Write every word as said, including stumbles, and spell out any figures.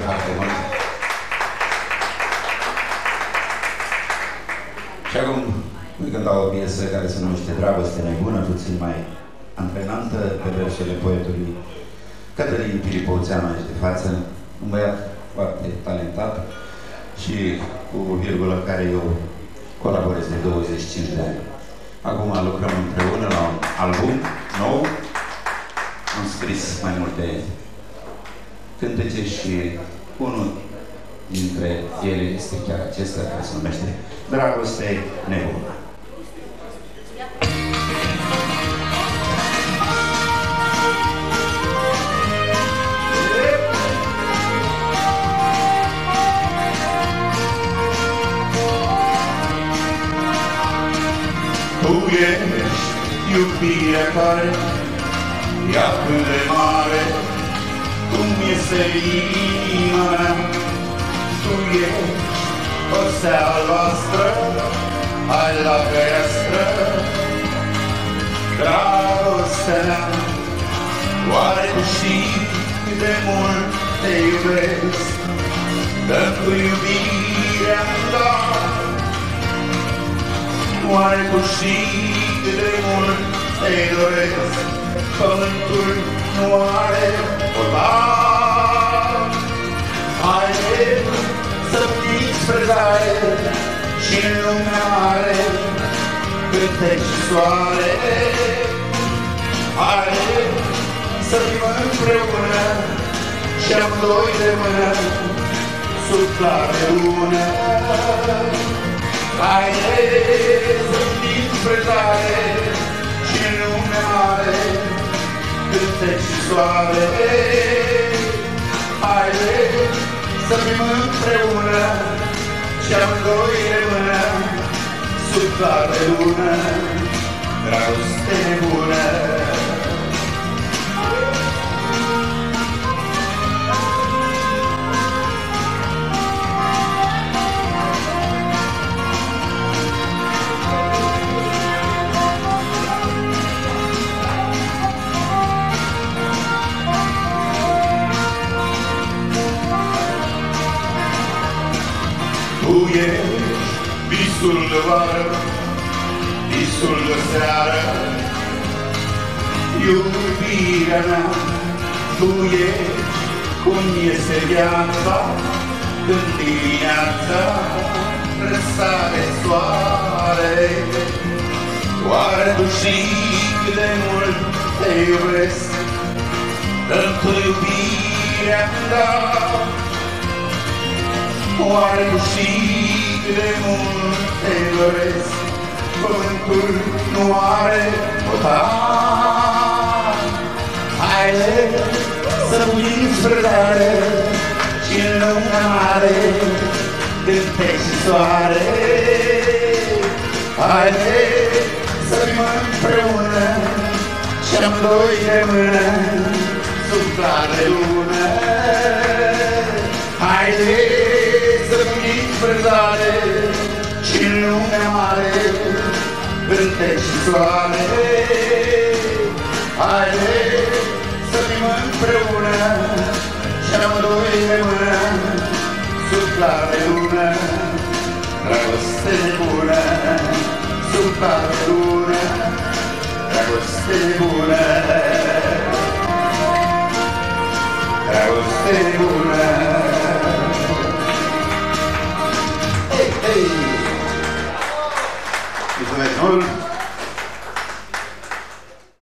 foarte mult. Și acum voi cânta o piesă care se numește Dragoste nebună, puțin mai antrenantă, pe versurile poetului Cătălin Pilipovțeanu aici de față, un băiat foarte talentat și cu virgulă care eu colaborez de douăzeci și cinci de ani. Acum lucrăm împreună la un album nou, am scris mai multe cântece și unul dintre ele este chiar acesta care se numește Dragoste nebună. Tu ești iubirea care e atât de mare, cum este inima mea. Tu ești o stea albastră, hai la fereastră, dragostea mea. Oare tu știi cât de mult te iubesc, dă-mi cu iubirea-mi dar? Oare tu știi cât de mult te doresc, pământul nu are potar? Haide să fii spre zare și în lumea mare cânteci soare. Haide să fim împreună și amândoi de mână sub clare lună. Haide să fim spre zare și în lumea mare cânteci și soare. Haide să fim împreună și amândoi de mână sub clare lună. Dragoste nebună. Tu ești visul de vară, visul de seară, iubirea mea. Tu ești cum este viața, când dimineața răsare soare. Oare tu știi cât de mult te iubesc, dă-mi tu iubirea-mi dar? Oare tu știi cât de mult te doresc, pământul nu are potar? Haide să fugim spre zare și în lumea mare cânteci și soare. Haide să fim împreună și amândoi de mână sub clare lună. Haide să fim spre zare și în lumea mare cânteci și soare. Haide să fim împreună și amândoi de mână sub clare lună. Dragoste nebună, sub clare lună. Dragoste nebună, dragoste nebună. Mulțumesc mult!